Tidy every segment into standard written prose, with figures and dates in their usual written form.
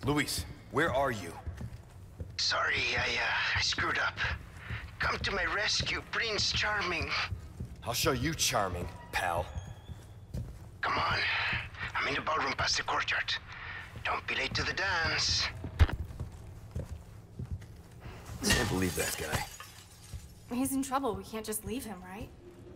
Luis, where are you? Sorry, I screwed up. Come to my rescue, Prince Charming. I'll show you charming, pal. Come on. I'm in the ballroom past the courtyard. Don't be late to the dance. Can't believe that guy. He's in trouble. We can't just leave him, right?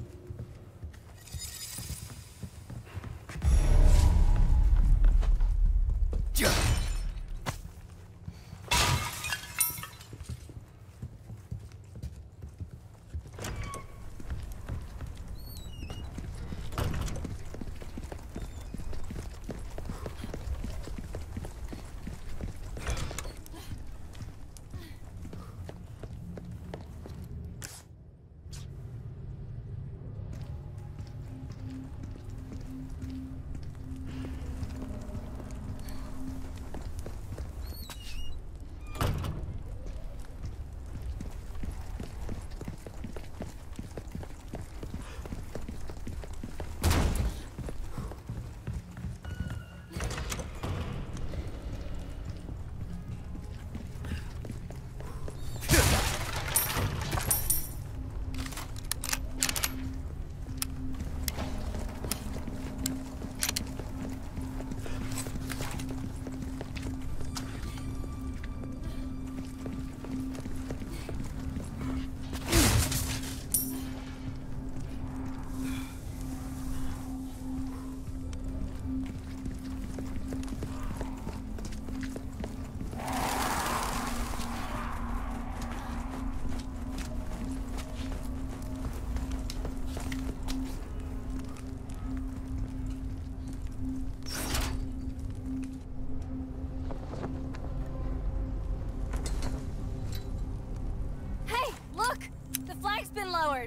Been lowered.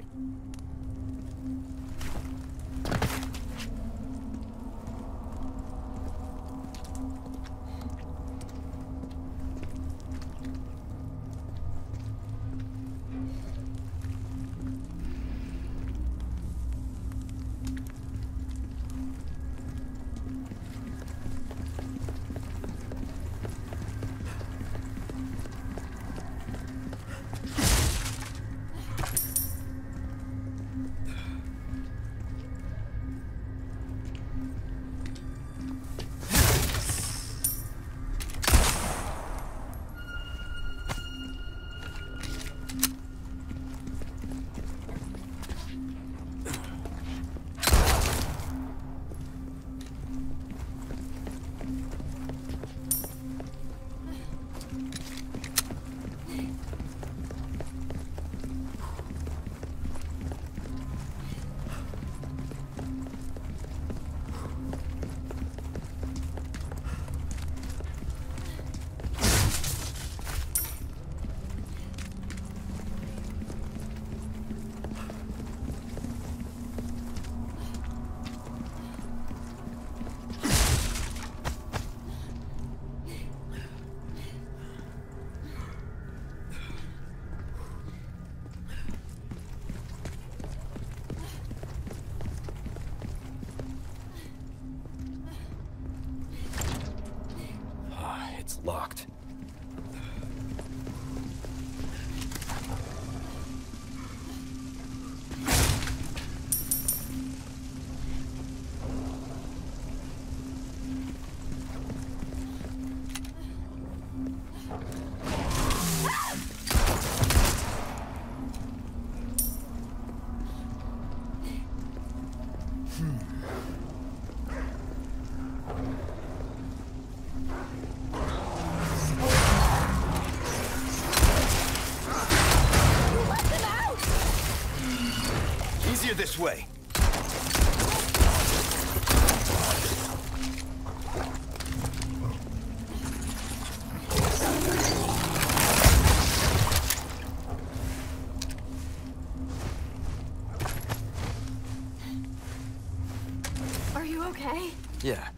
It's locked. This way. Are you okay? Yeah.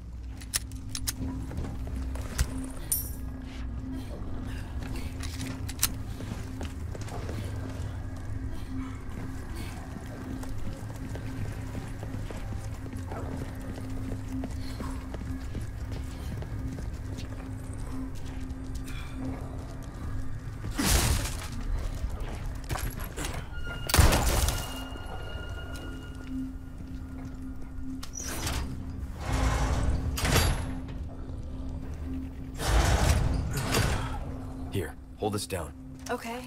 Hold this down. Okay.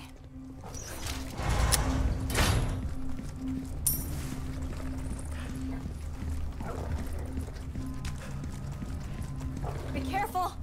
Be careful.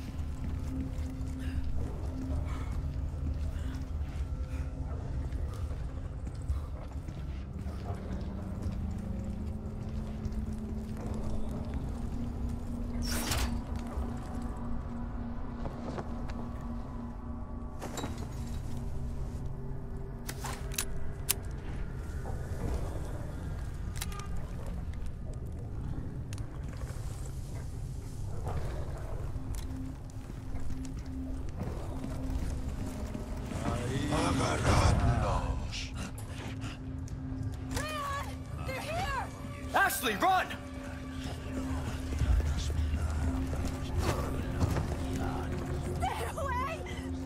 They're here! Ashley, run! Stay away!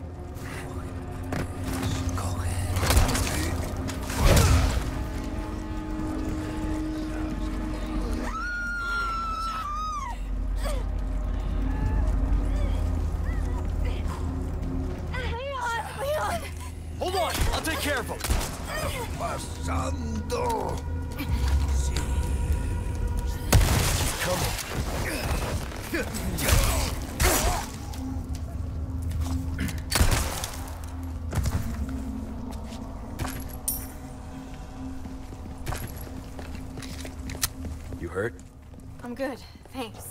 Leon! Hold on! I'll take care of him! Pasando. Come on. You hurt? I'm good, thanks.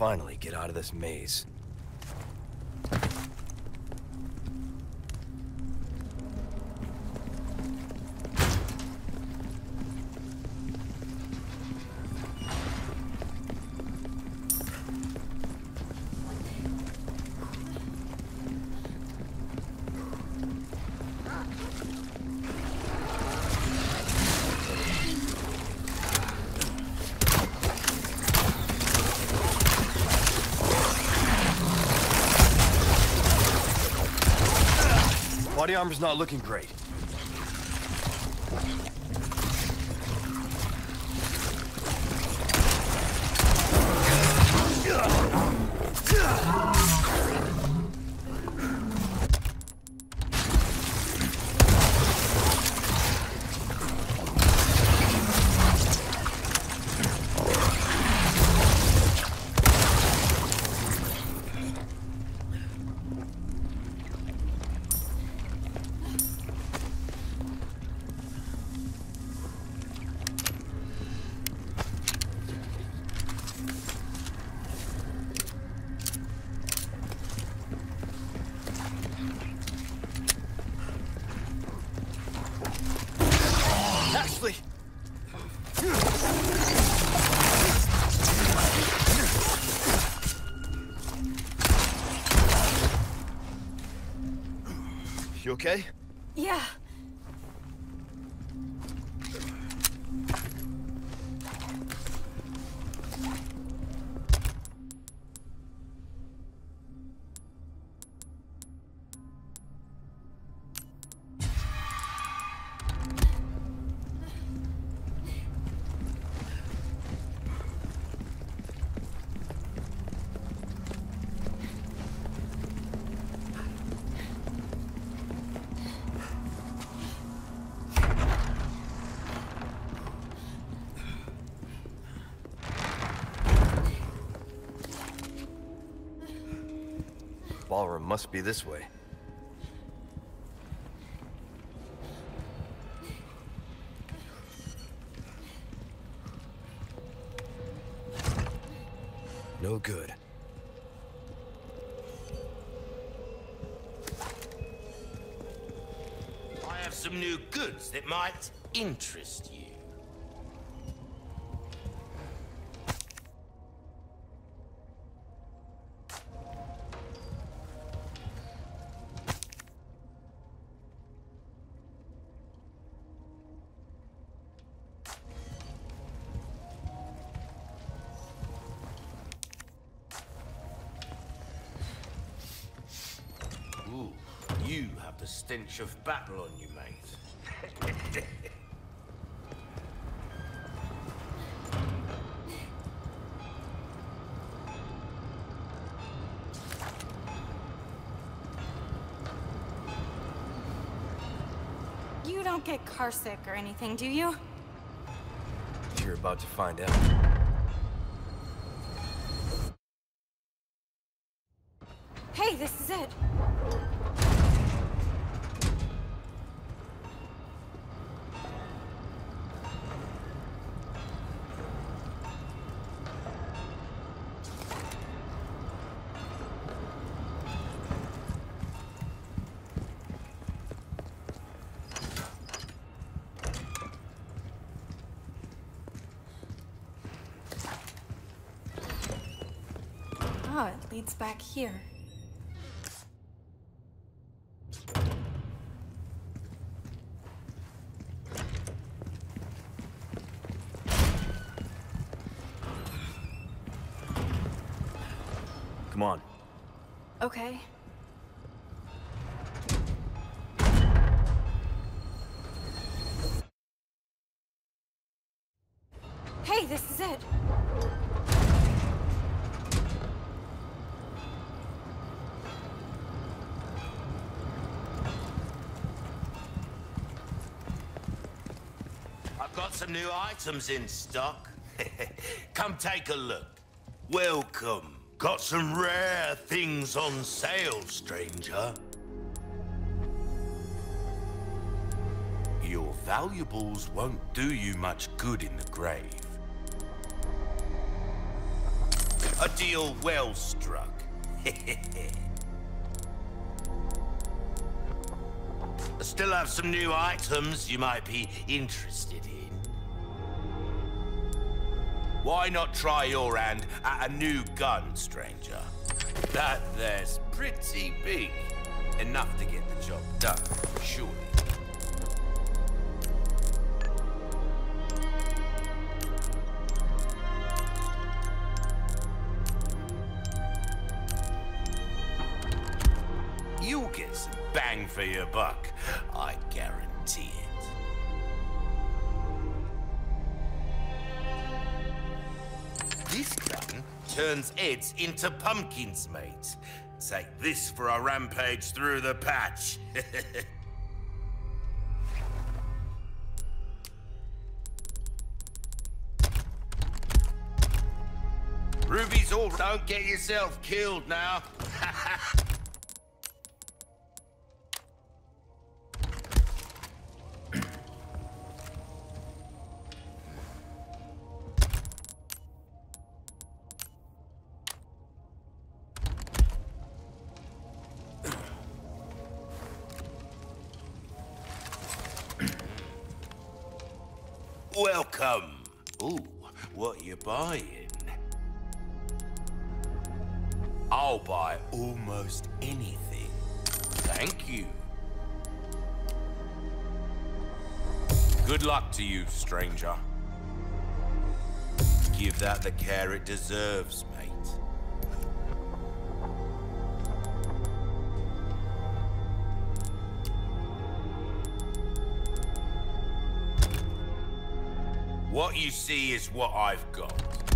finally get out of this maze. Body armor's not looking great. Ashley! You okay? Yeah. Ballroom must be this way. No good. I have some new goods that might interest you. Ooh, you have the stench of battle on you, mate. You don't get carsick or anything, do you? You're about to find out. Hey, this is it. Oh, it leads back here. Come on. Okay. Hey, this is it. I've got some new items in stock. Come take a look. Welcome. Got some rare things on sale, stranger. Your valuables won't do you much good in the grave. A deal well struck. I still have some new items you might be interested in. Why not try your hand at a new gun, stranger? That there's pretty big. Enough to get the job done, surely. You'll get some bang for your buck, I guarantee it. This gun turns heads into pumpkins, mate. Take this for a rampage through the patch. Ruby's all... Don't get yourself killed now. Welcome. Ooh, what you buying? I'll buy almost anything. Thank you. Good luck to you, stranger. Give that the care it deserves, mate. What you see is what I've got.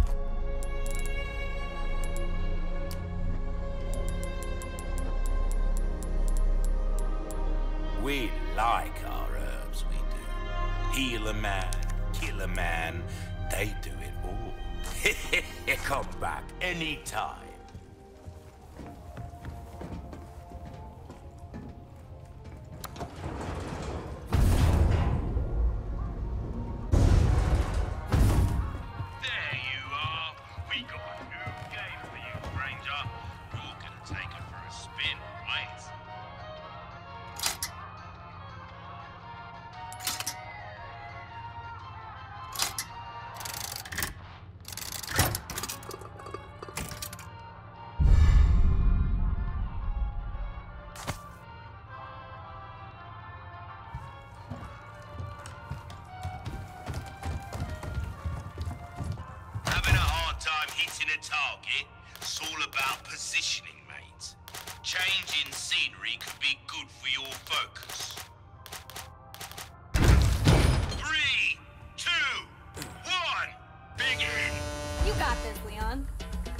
We like our herbs, we do. Heal a man, kill a man, they do it all. Come back anytime. Hitting a target, it's all about positioning, mate. Changing scenery could be good for your focus. 3, 2, 1, begin! You got this, Leon.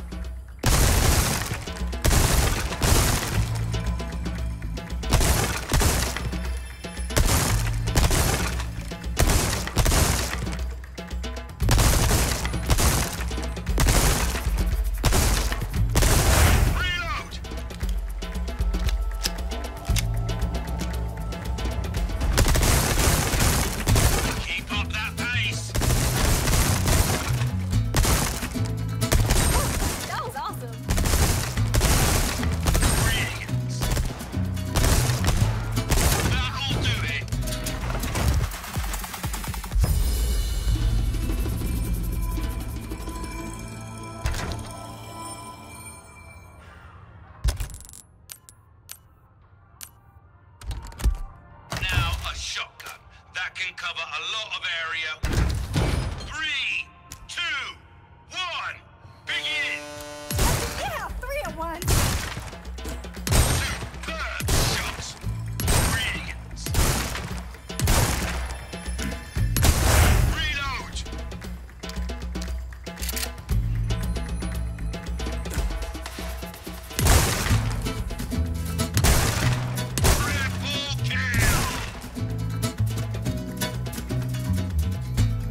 Shotgun. That can cover a lot of area. 3, 2, 1, begin! Yeah, 3 at once. Superb shots. Brilliant. Reload. Triple kill.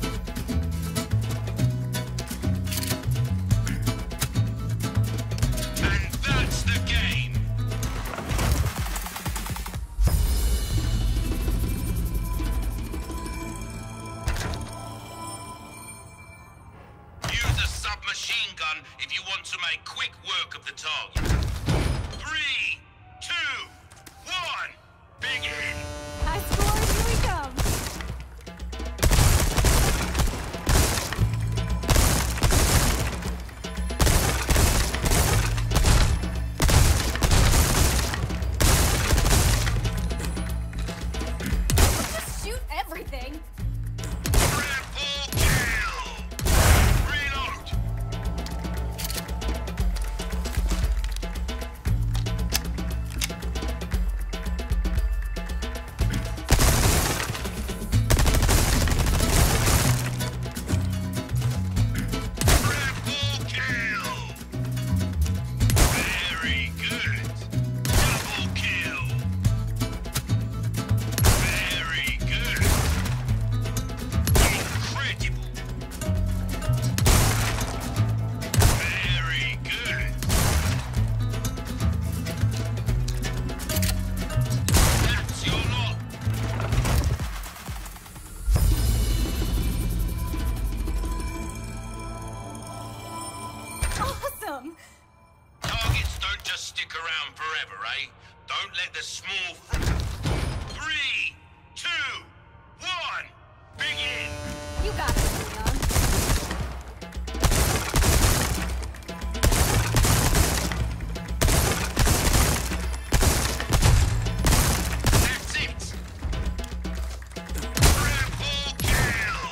eh? Don't let the small... 3, 2, 1, begin! You got this, Leon. That's it! Triple kill!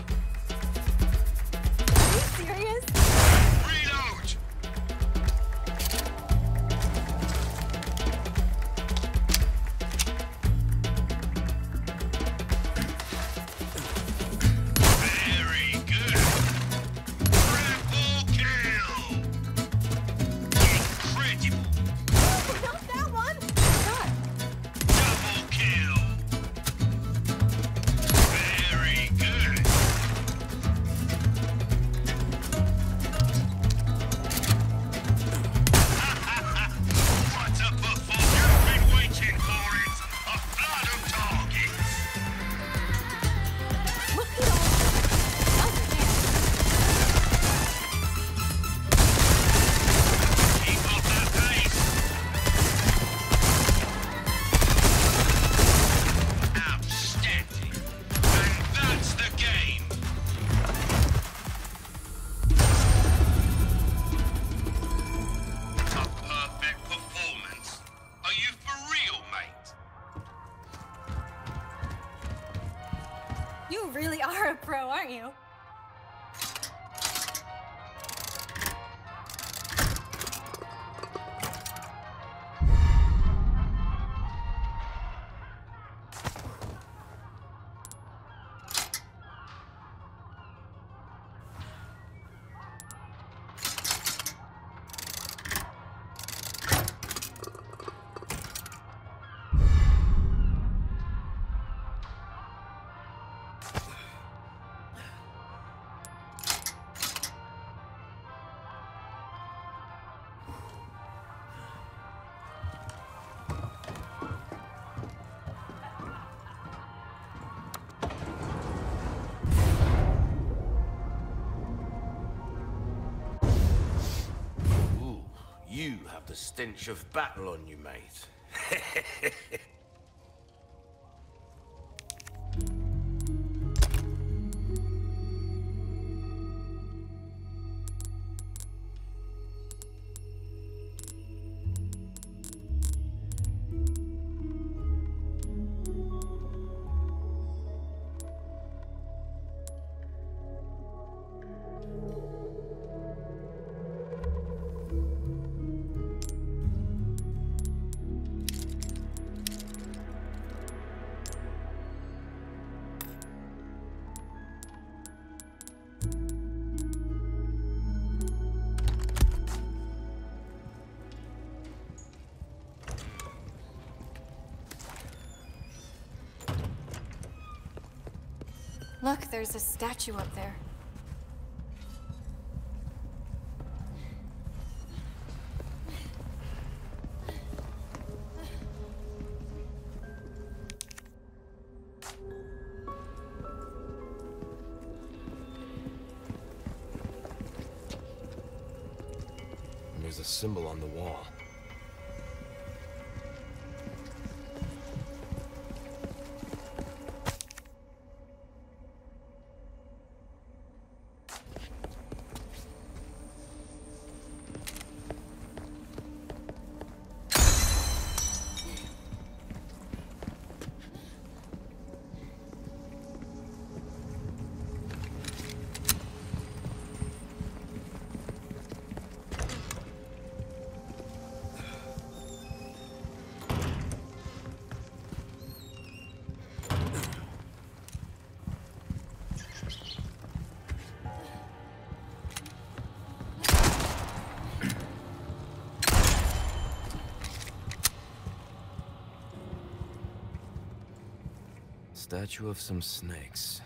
Are you serious? Reload! Very good! Triple kill! Incredible! Not that one! God. Double kill! Very good! What a performance! You've been waiting for it! A flood of targets! Look at all now's your chance. Keep up that pace! Outstanding! And that's the game! A perfect performance. Are you for real, mate? You really are a pro, aren't you? Ooh, you have the stench of battle on you, mate. Look, there's a statue up there. And there's a symbol on the wall. Statue of some snakes.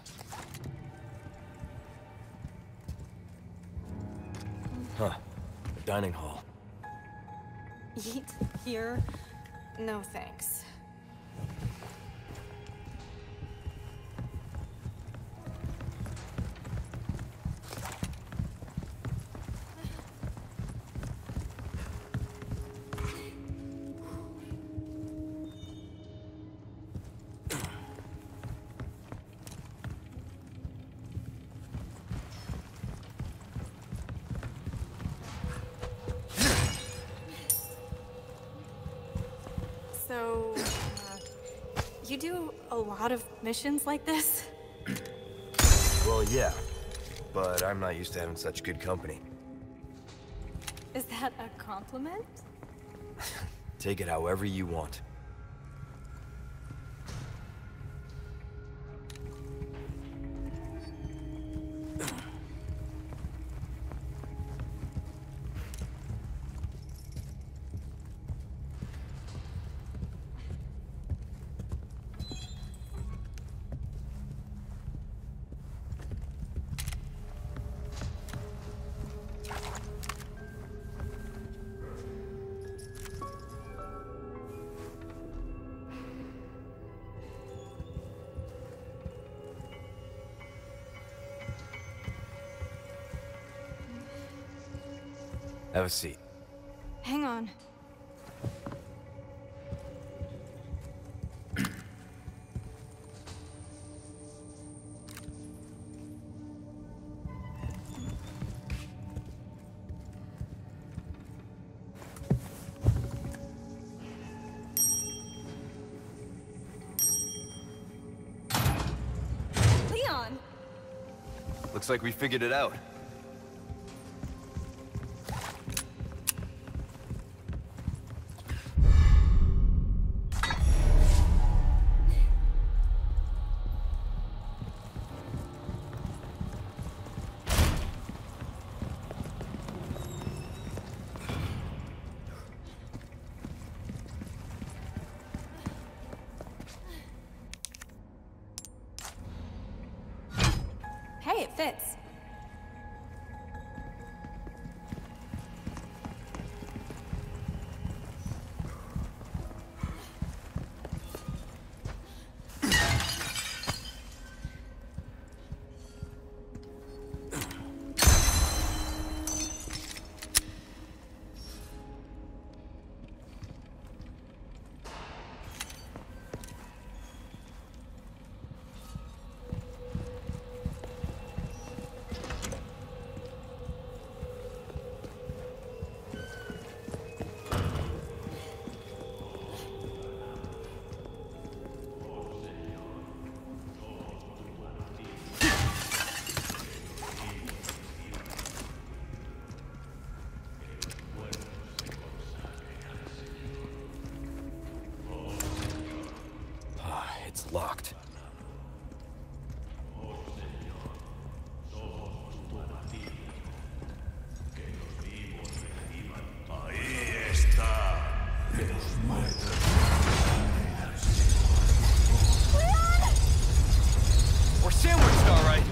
Huh. A dining hall. Eat here? No thanks. So, you do a lot of missions like this? Well, yeah. But I'm not used to having such good company. Is that a compliment? Take it however you want. Have a seat. Hang on. Leon! Looks like we figured it out. Hey, it fits. It's locked. Ahí está. We're sandwiched, all right.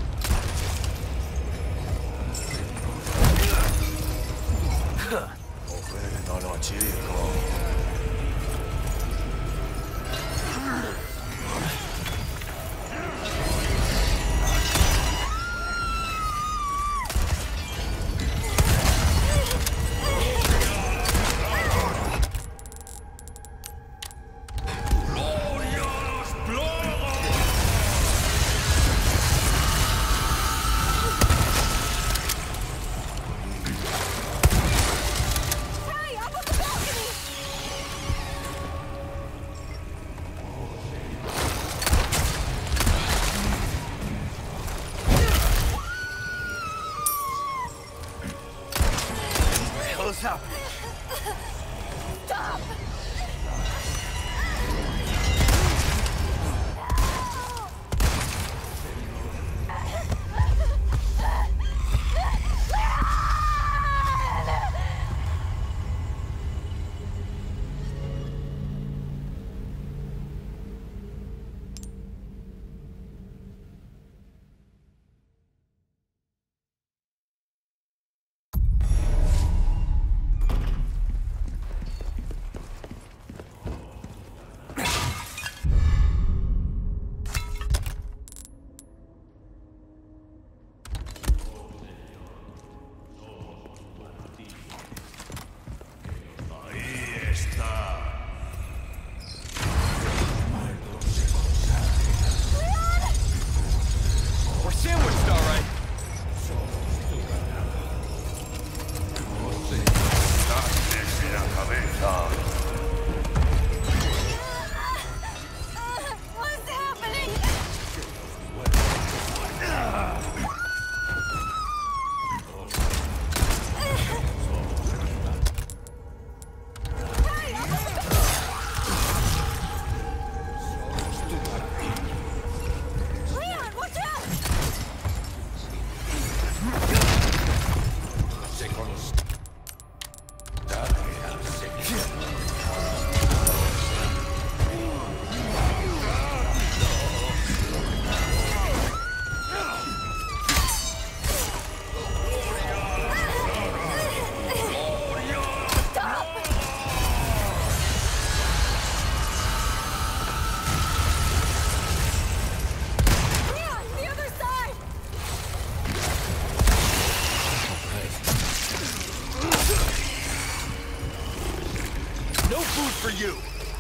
food for you!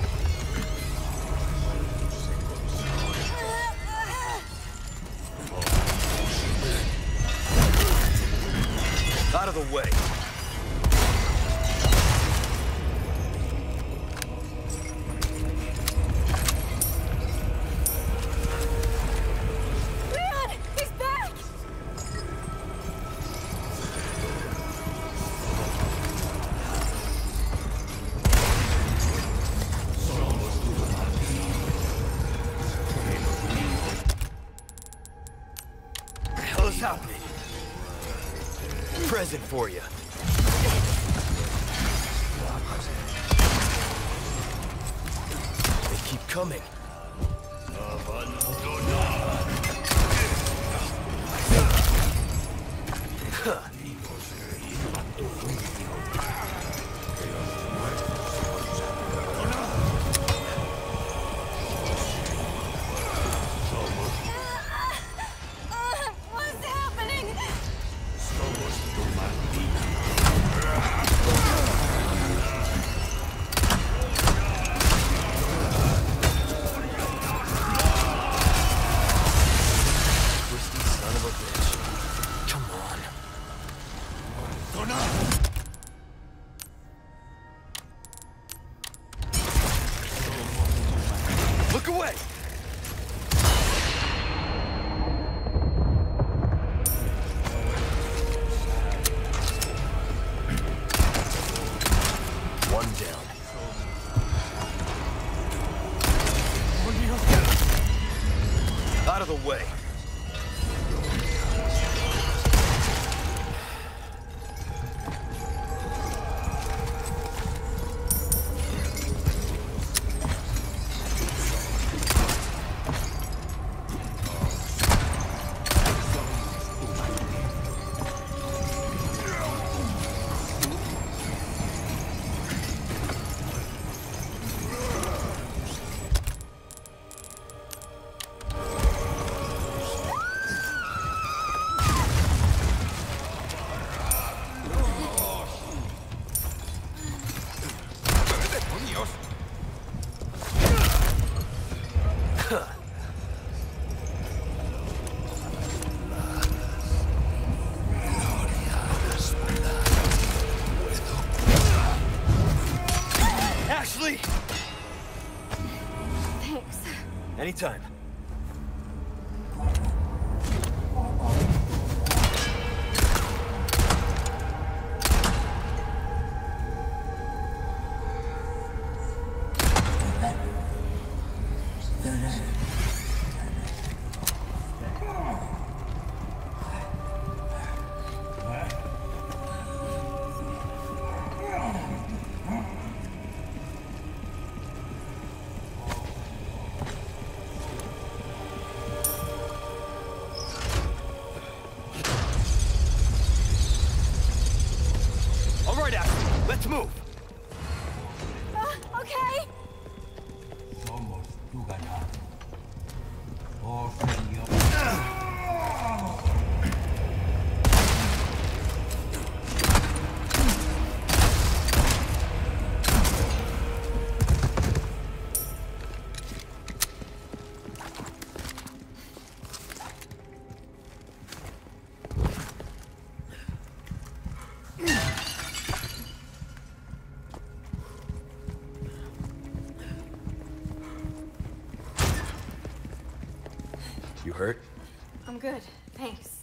Out of the way. Leon! He's back! What the hell is happening? Present for you. They keep coming. What's happening? Twisty son of a bitch. Come on. Look away! One down. Out of the way. Ashley! Thanks. Anytime. All right, Ashley, let's move. Okay. Somos tu ganado. Oh, Señor. You hurt? I'm good. Thanks.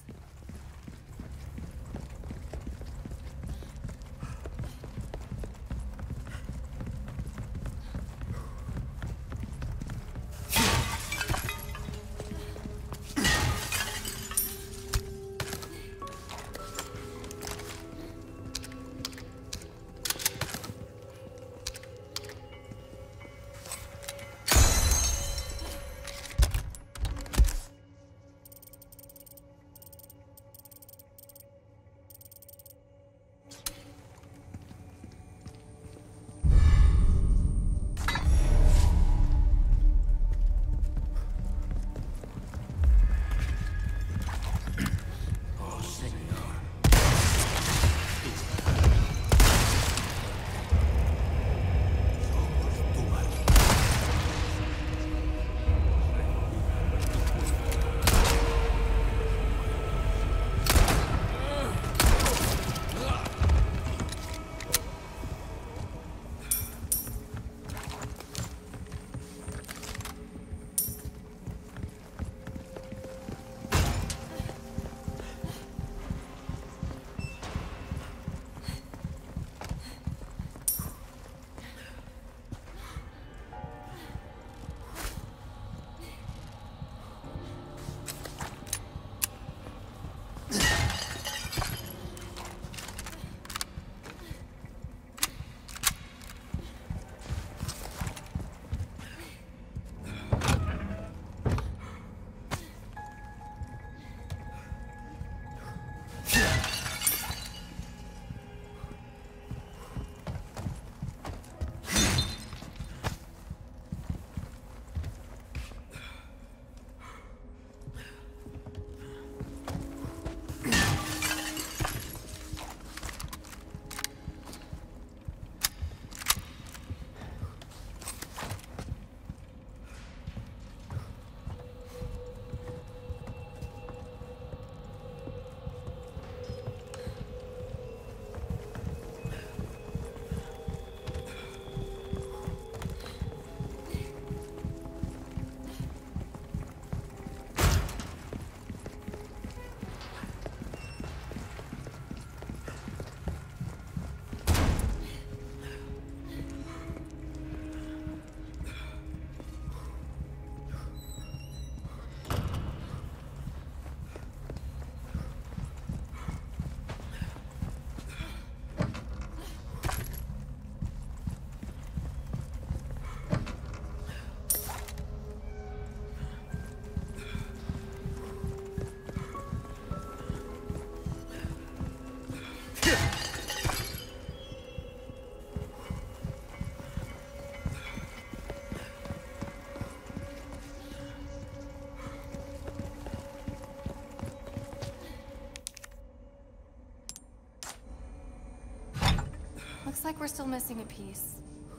like we're still missing a piece.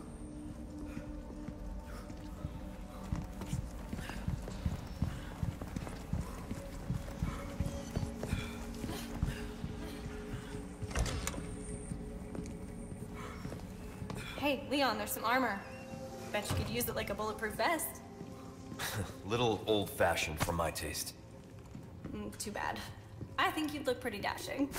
Hey, Leon, there's some armor. Bet you could use it like a bulletproof vest. Little old-fashioned for my taste. Too bad. I think you'd look pretty dashing.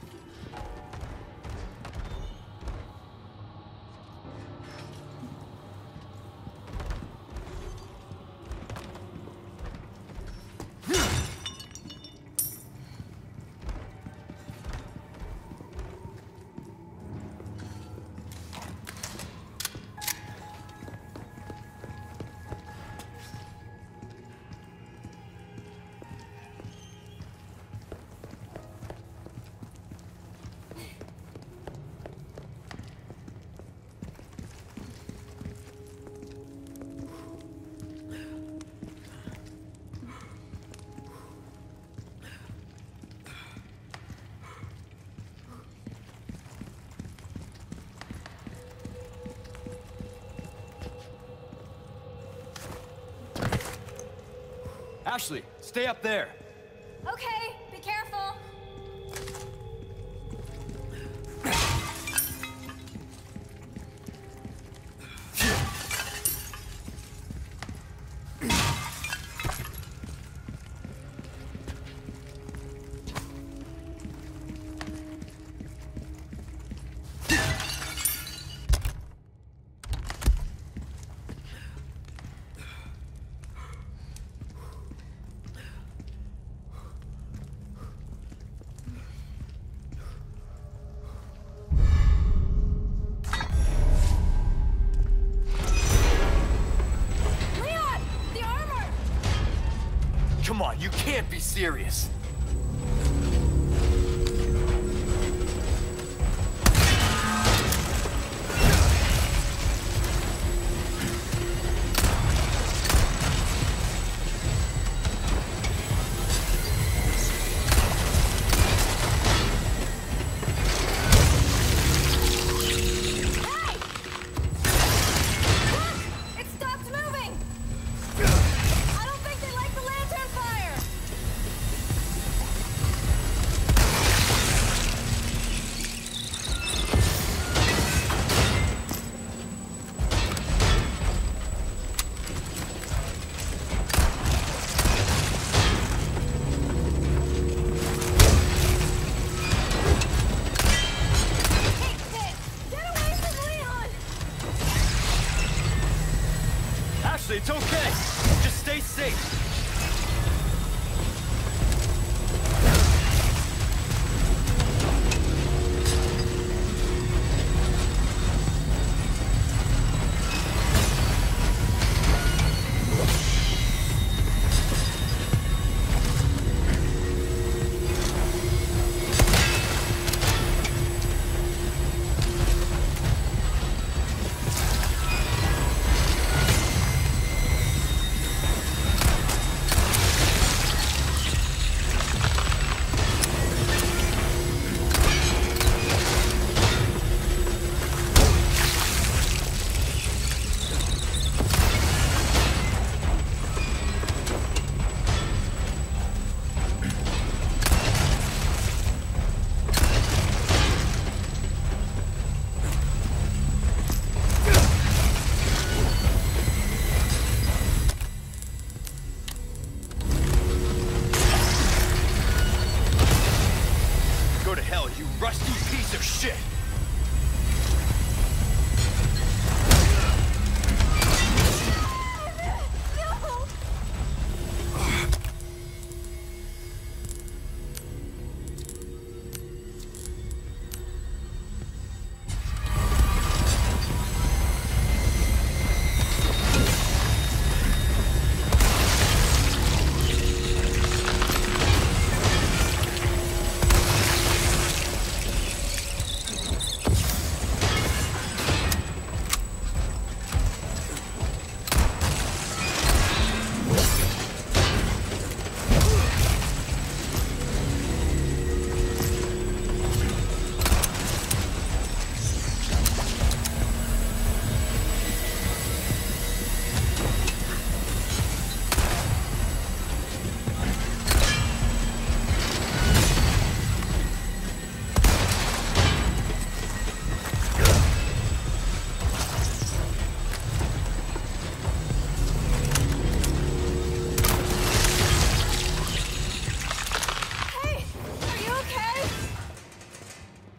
Ashley, stay up there. Okay, be careful. Come on, you can't be serious. It's okay. Just stay safe.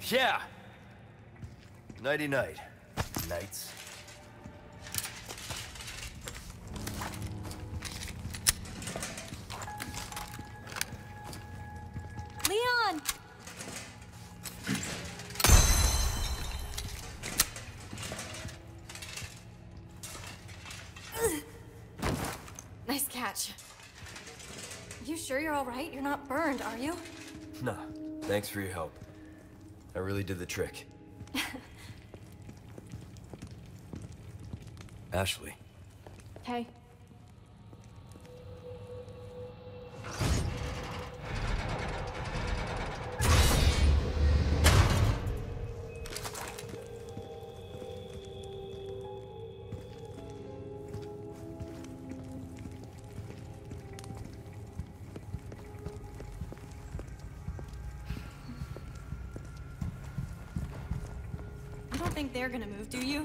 Yeah. Nighty-night. Nights. Leon! Nice catch. You sure you're all right? You're not burned, are you? No. Thanks for your help. I really did the trick. Ashley. Hey. You don't think they're gonna move, do you?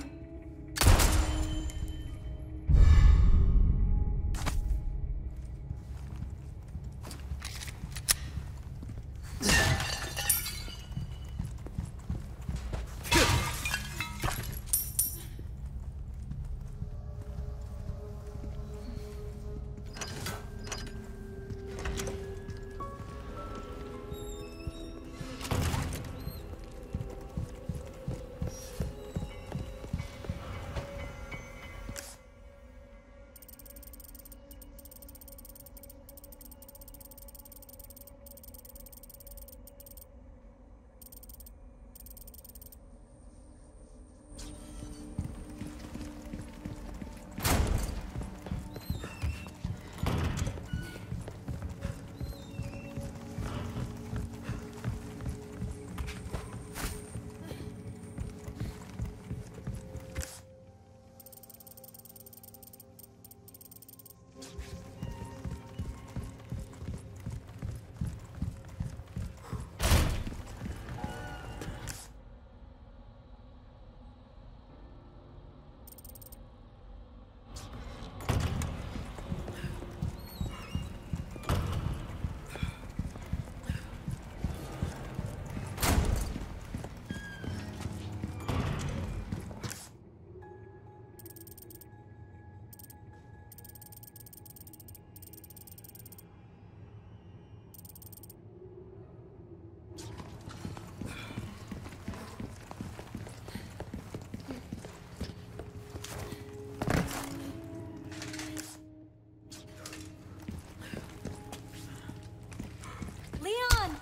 Leon!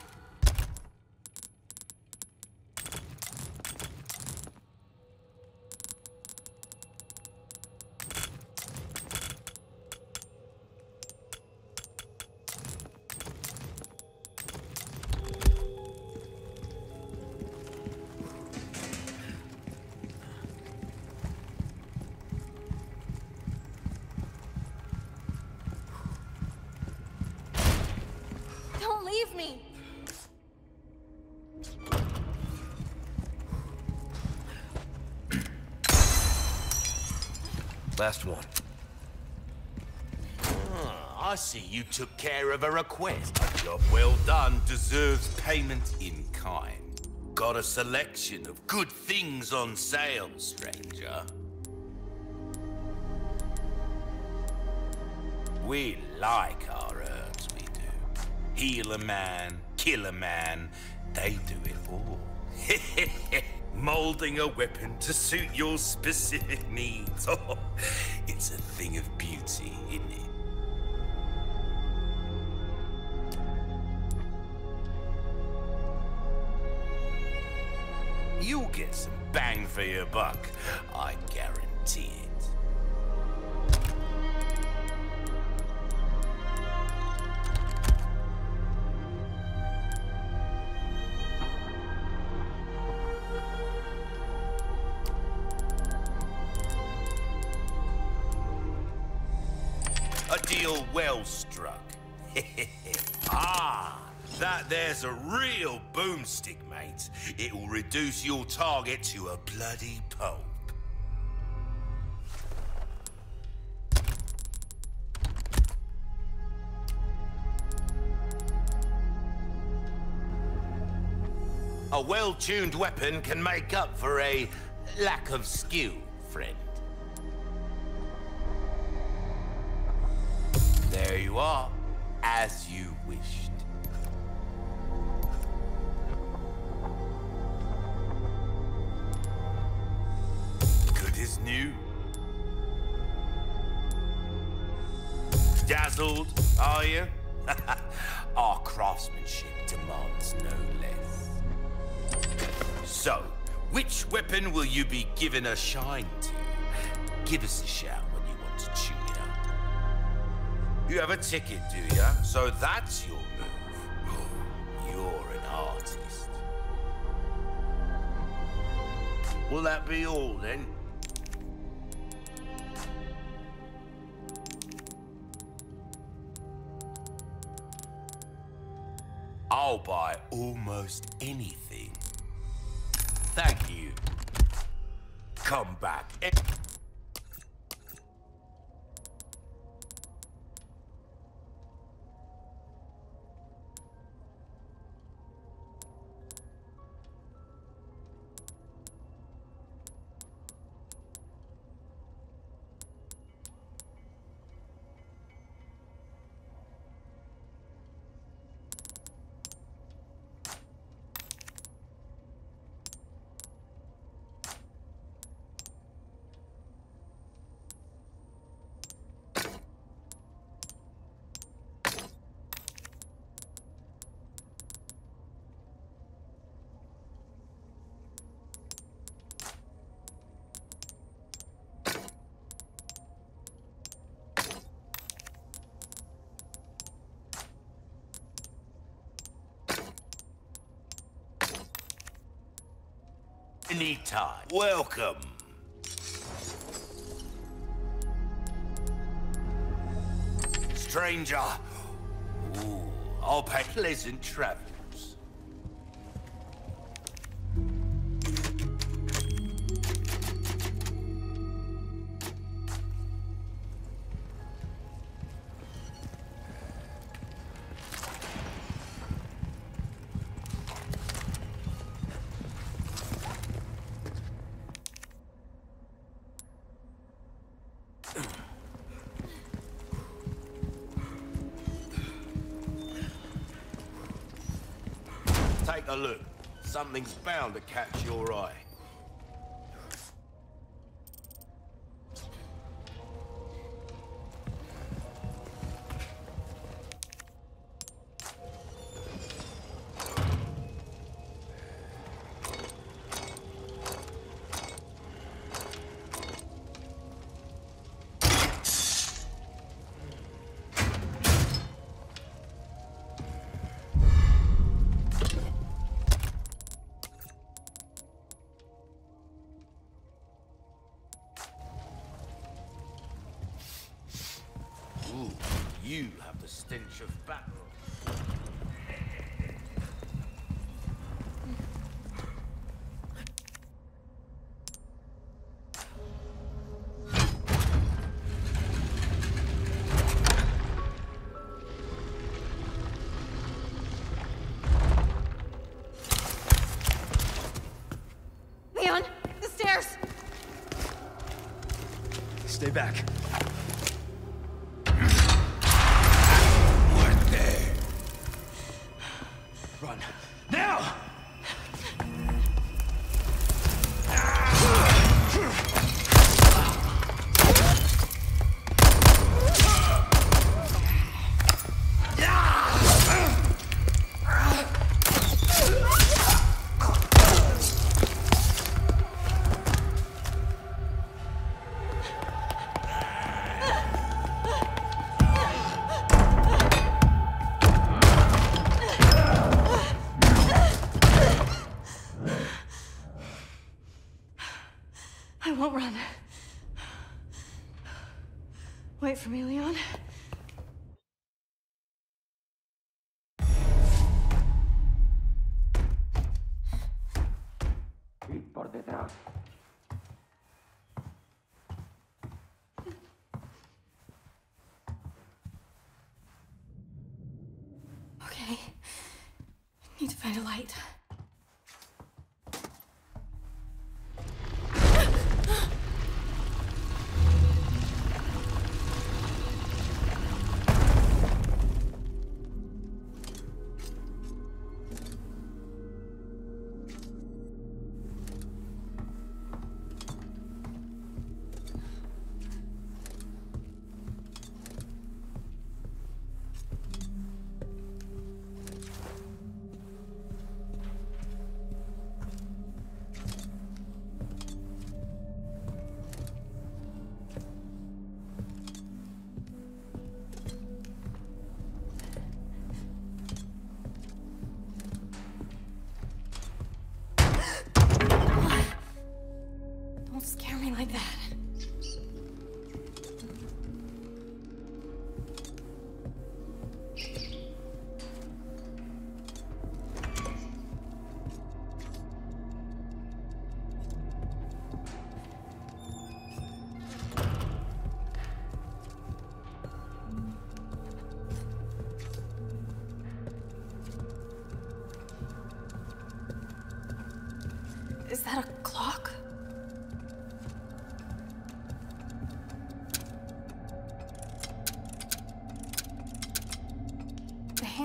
Don't leave me! Last one. I see you took care of a request. A job well done deserves payment in kind. Got a selection of good things on sale, stranger. We like our herbs, we do. Heal a man, kill a man, they do it all. Molding a weapon to suit your specific needs. Oh, it's a thing of beauty, isn't it? You'll get some bang for your buck, I guarantee it. A deal well struck. Ah, that there's a real boomstick, mate. It will reduce your target to a bloody pulp. A well-tuned weapon can make up for a lack of skill, friend. There you are, as you wished. Good as new. Dazzled, are you? Our craftsmanship demands no less. So, which weapon will you be given a shine to? Give us a shout when you want to tune it up. You have a ticket, do ya? So that's your move. Oh, you're an artist. Will that be all, then? I'll buy almost anything. Thank you. Come back. Anytime. Welcome. Stranger. Ooh, I'll pay pleasant travels. Take a look. Something's bound to catch your eye. Ooh, you have the stench of battle. Leon, the stairs! Stay back. Run. Now! I won't run. Wait for me, Leon. Por detrás. Okay. Need to find a light.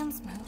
Sounds smooth.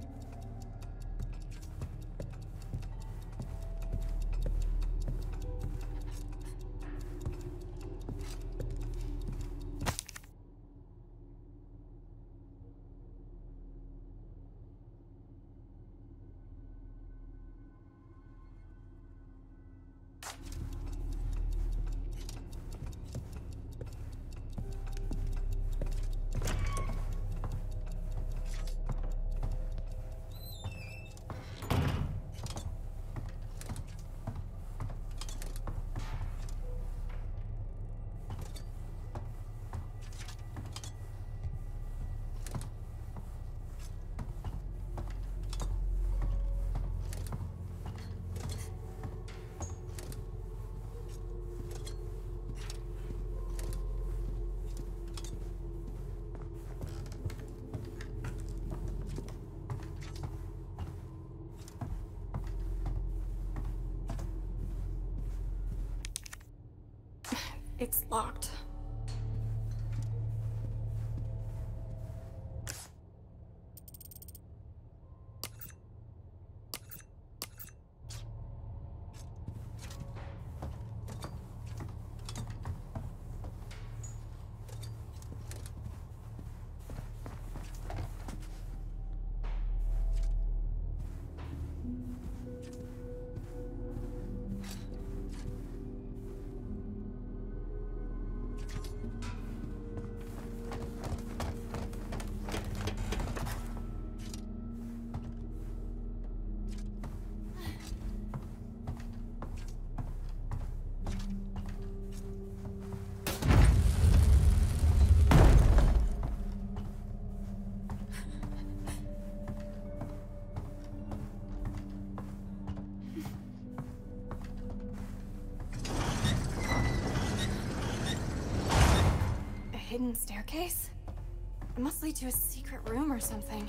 It's locked. Hidden staircase? It must lead to a secret room or something.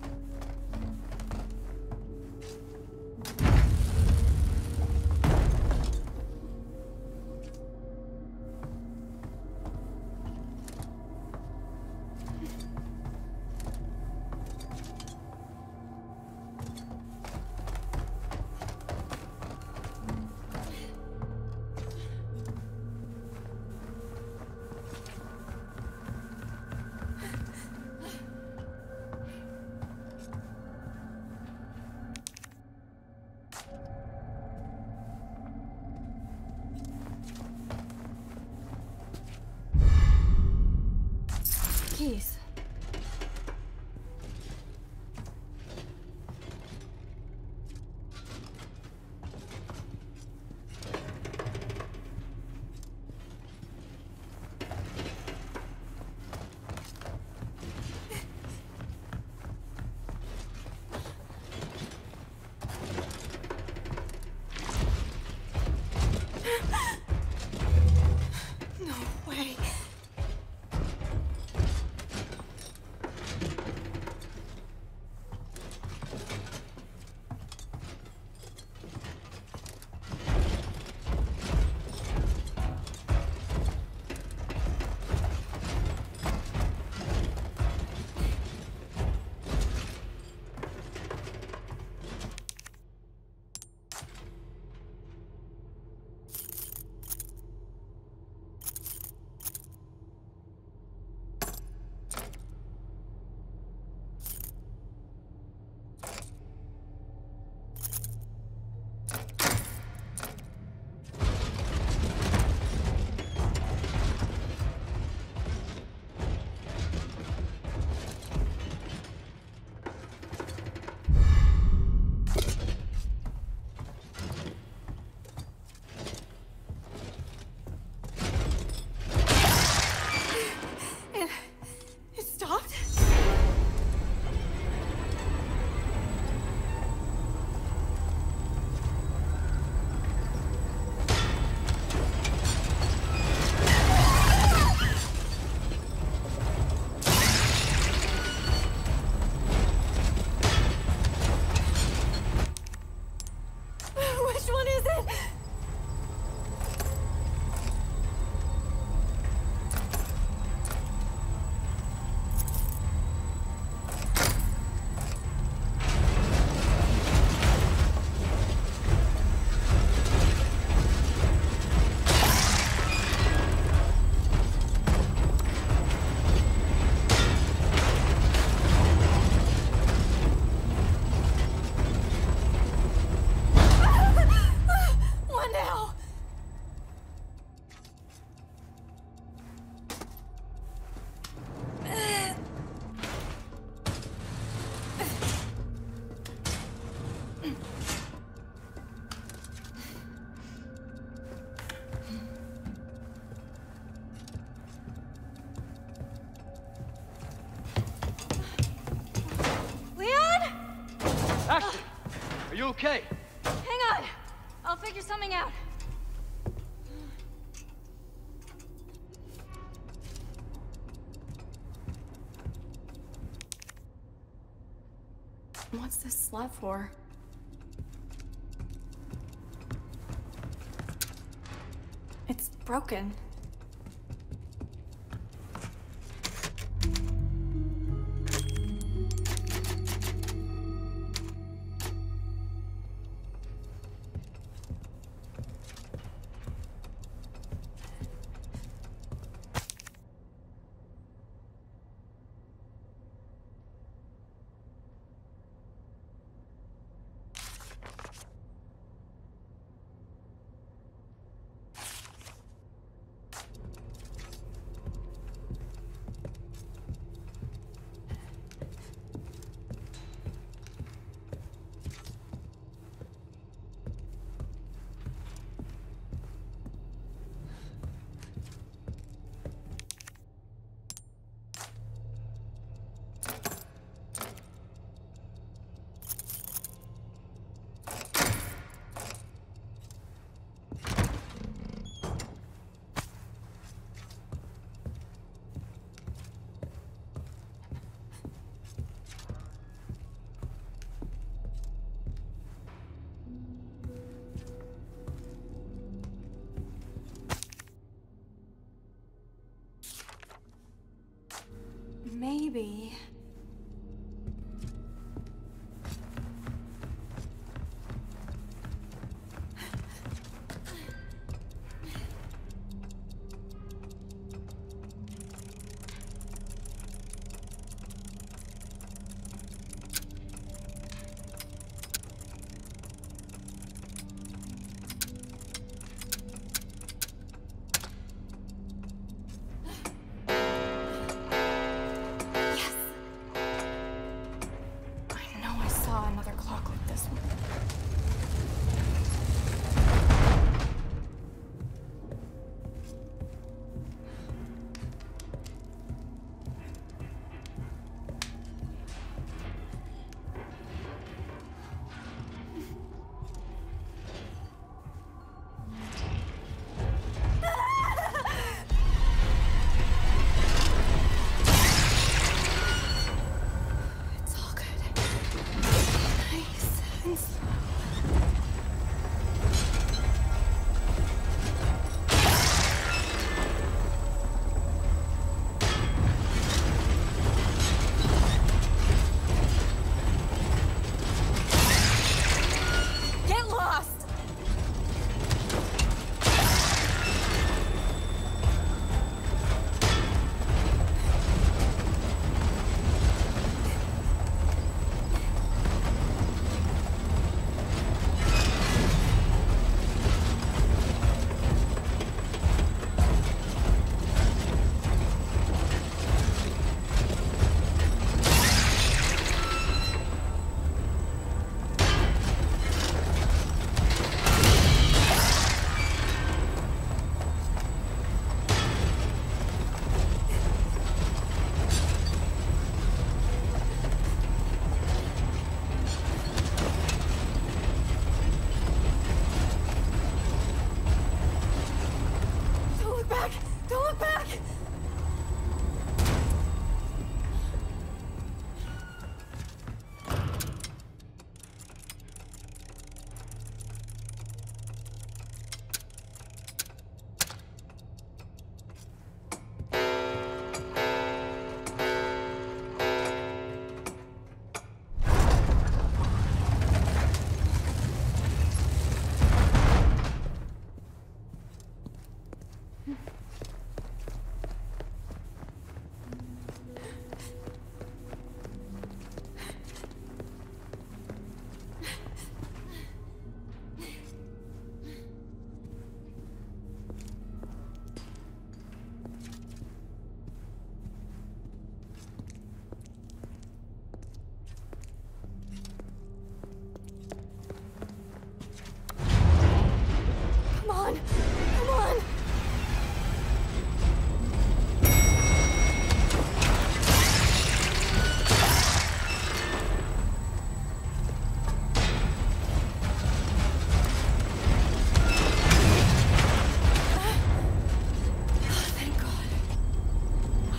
Keys. No way. Ashley, are you okay? Hang on! I'll figure something out. What's this slab for? It's broken. Maybe.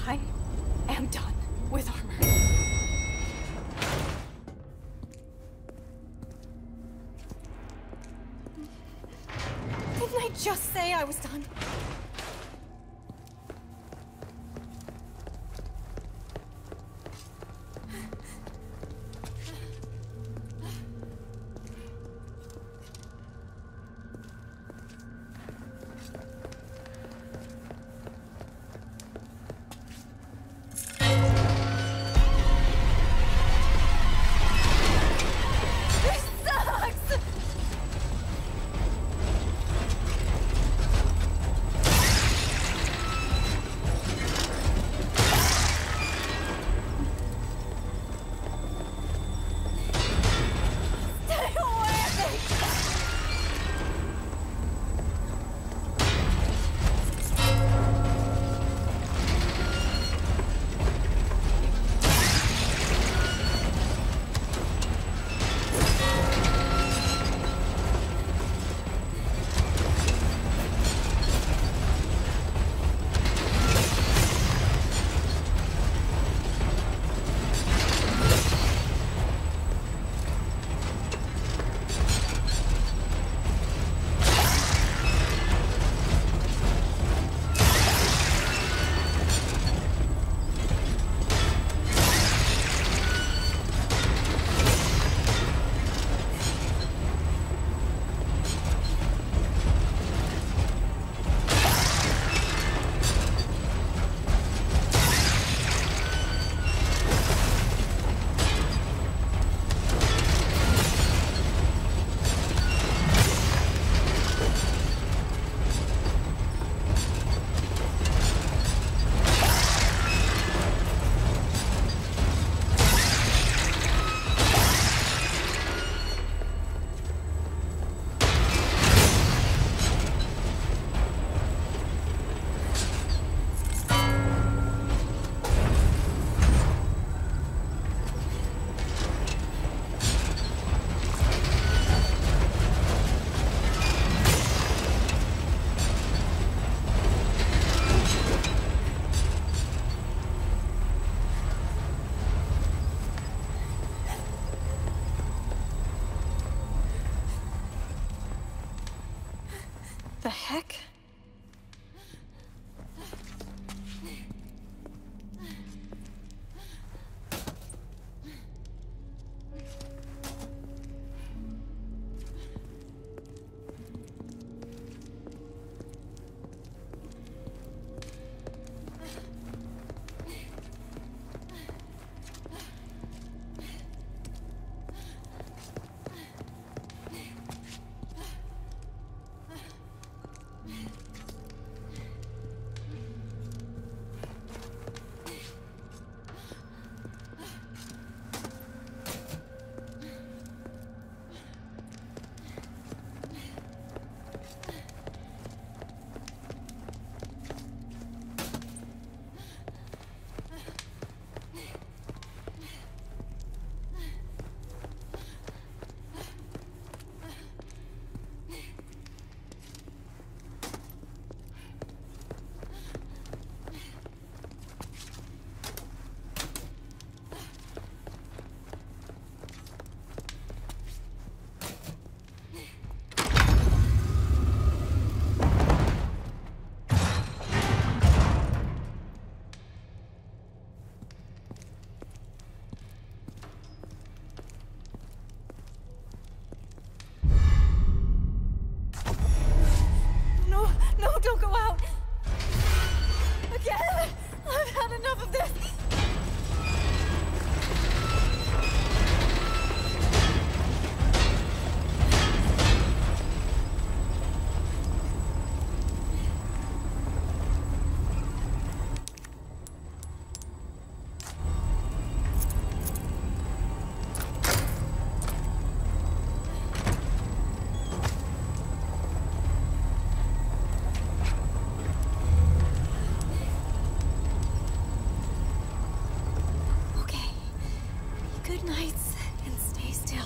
I am done with armor. Didn't I just say I was done? The heck? Don't go out! Again! I've had enough of this! Good nights, and stay still.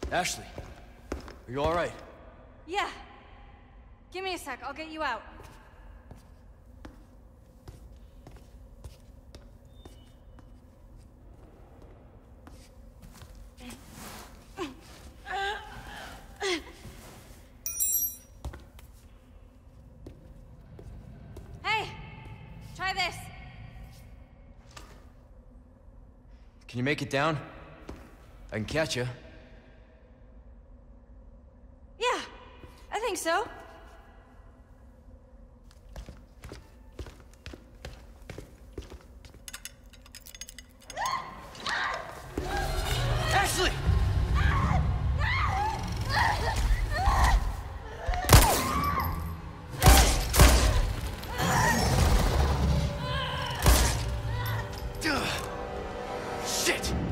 Ashley, are you all right? Yeah. Give me a sec, I'll get you out. Hey! Try this! Can you make it down? I can catch you. Yeah, I think so. Ashley! Shit!